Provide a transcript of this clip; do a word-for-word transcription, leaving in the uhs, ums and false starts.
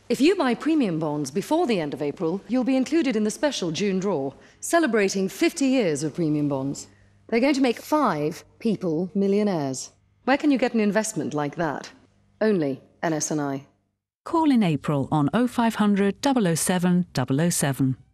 If you buy premium bonds before the end of April, you'll be included in the special June draw, celebrating fifty years of premium bonds. They're going to make five people millionaires. Where can you get an investment like that? Only N S and I. Call in April on oh five hundred, double oh seven, double oh seven.